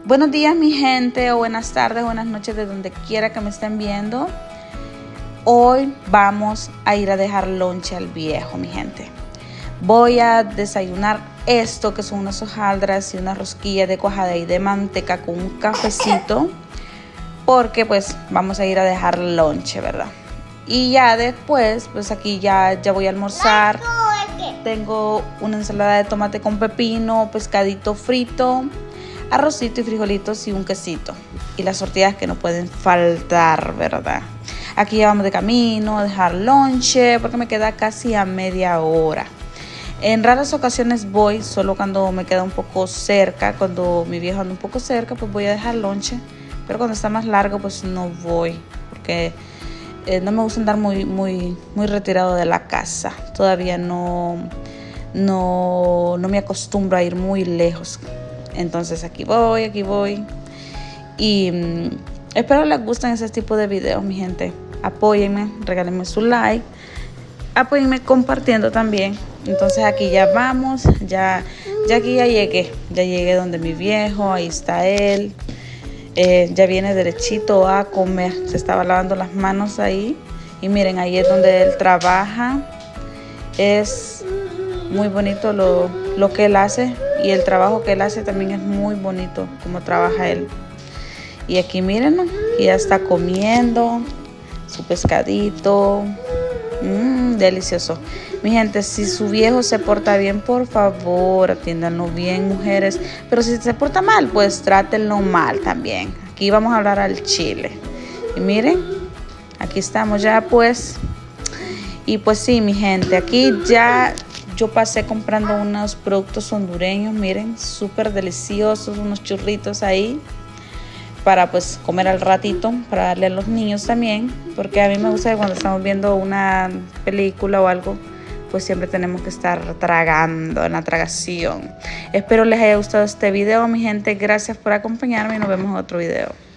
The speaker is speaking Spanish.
Buenos días mi gente, o buenas tardes, buenas noches de donde quiera que me estén viendo. Hoy vamos a ir a dejar lonche al viejo, mi gente. Voy a desayunar esto que son unas hojaldras y una rosquilla de cuajada y de manteca con un cafecito, porque pues vamos a ir a dejar lonche, ¿verdad? Y ya después, pues aquí ya voy a almorzar. Tengo una ensalada de tomate con pepino, pescadito frito, arrocito y frijolitos y un quesito. Y las tortillas que no pueden faltar, ¿verdad? Aquí ya vamos de camino a dejar lonche porque me queda casi a media hora. En raras ocasiones voy, solo cuando me queda un poco cerca, cuando mi viejo anda un poco cerca, pues voy a dejar lonche. Pero cuando está más largo, pues no voy, porque no me gusta andar muy retirado de la casa. Todavía no me acostumbro a ir muy lejos. Entonces aquí voy. Y espero les gusten ese tipo de videos, mi gente. Apóyenme, regálenme su like. Apóyenme compartiendo también. Entonces aquí ya vamos. Ya aquí ya llegué donde mi viejo. Ahí está él. Ya viene derechito a comer. Se estaba lavando las manos ahí. Y miren, ahí es donde él trabaja. Es muy bonito lo que él hace. Y el trabajo que él hace también es muy bonito, como trabaja él. Y aquí miren, que ya está comiendo su pescadito. Delicioso. Mi gente, si su viejo se porta bien, por favor, atiéndanlo bien, mujeres. Pero si se porta mal, pues trátenlo mal también. Aquí vamos a hablar al chile. Y miren, aquí estamos ya pues. Y pues sí, mi gente, aquí ya yo pasé comprando unos productos hondureños, miren, súper deliciosos, unos churritos ahí para pues comer al ratito, para darle a los niños también, porque a mí me gusta que cuando estamos viendo una película o algo, pues siempre tenemos que estar tragando, en la tragación. Espero les haya gustado este video, mi gente, gracias por acompañarme y nos vemos en otro video.